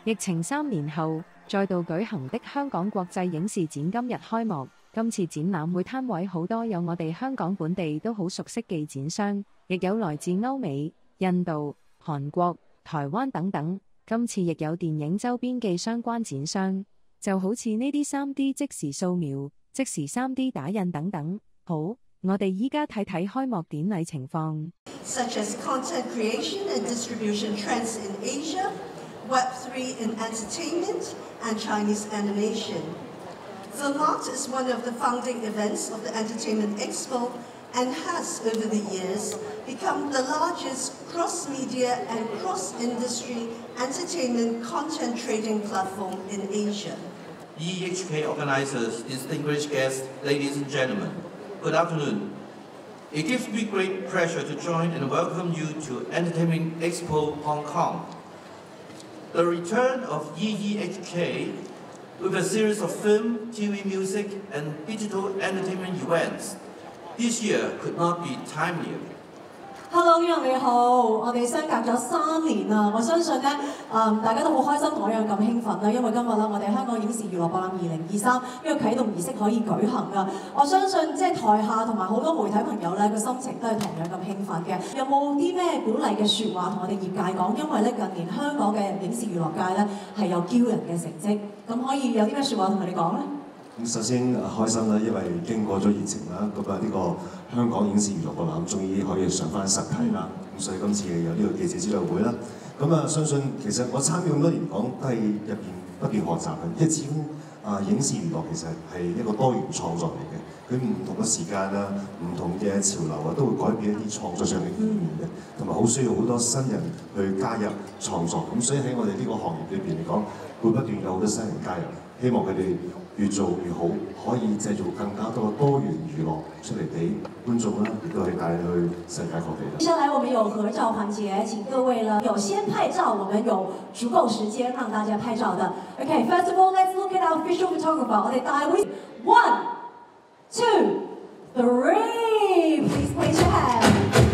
疫情3年後再度舉行的香港國際影視展今日開幕。今次展覽會攤位好多有我哋香港本地都好熟悉嘅展商，亦有來自歐美、印度、韓國、台灣等等。今次亦有電影周邊嘅相關展商，就好似呢啲 3D 即時掃描、即時 3D 打印等等。好，我哋依家睇睇開幕典禮情況。 Such as content creation and distribution trends in Asia, Web3 in entertainment, and Chinese animation. The Mart is one of the founding events of the Entertainment Expo and has, over the years, become the largest cross-media and cross-industry entertainment content trading platform in Asia. EHK organizers, distinguished guests, ladies and gentlemen, good afternoon. It gives me great pleasure to join and welcome you to Entertainment Expo Hong Kong. The return of EHK with a series of film, TV music, and digital entertainment events this year could not be timelier. Hello， 楊你好，我哋相隔咗3年啦，我相信咧，大家都好開心同我一樣咁興奮啦，因為今日啦，我哋香港影視娛樂博覽2023呢個啟動儀式可以舉行噶。我相信即係台下同埋好多媒體朋友咧個心情都係同樣咁興奮嘅。有冇啲咩鼓勵嘅説話同我哋業界講？因為咧近年香港嘅影視娛樂界咧係有驕人嘅成績，咁可以有啲咩説話同佢哋講咧？ 咁首先開心啦，因為經過咗疫情啦，咁啊呢個香港影視娛樂博覽終於可以上翻實體啦，咁所以今次有呢個記者招待會啦。咁啊，相信其實我參與咁多年講都係入邊不斷學習嘅，因為始終影視娛樂其實係一個多元創作嚟嘅，佢唔同嘅時間啊、唔同嘅潮流啊，都會改變一啲創作上嘅意願嘅，同埋好需要好多新人去加入創作。咁所以喺我哋呢個行業裏邊嚟講，會不斷有好多新人加入，希望佢哋越做越好，可以製造更加多多元娛樂出嚟俾觀眾啦，亦都係帶去世界各地。 接下來我們有合照環節，請各位呢有先拍照，我們有足夠時間讓大家拍照的。Okay, first of all, let's look at our official photographer. 我哋大會 1, 2, 3, please place your hand.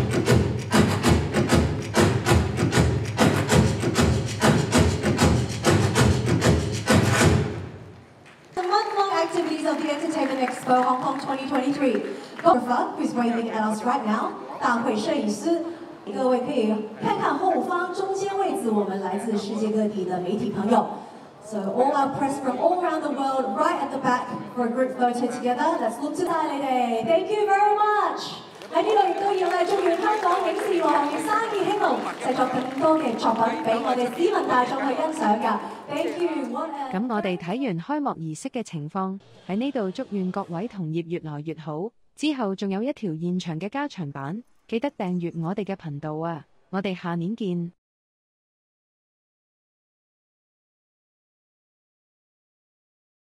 Activities of the Entertainment Expo Hong Kong 2023. Photographer who's waving at us right now. 大会摄影师，各位可以看看后方中间位置，我们来自世界各地的媒体朋友。So all our press from all around the world, right at the back for a group photo together. Let's look to that lady. Thank you very much. 喺呢度亦都要咧祝願香港影視娛樂行業生意興隆，製作更多嘅作品俾我哋市民大眾去欣賞㗎。Thank you。 咁我哋睇完開幕儀式嘅情況，喺呢度祝願各位同業越來越好。之後仲有一條現場嘅加長版，記得訂閱我哋嘅頻道啊！我哋下年見。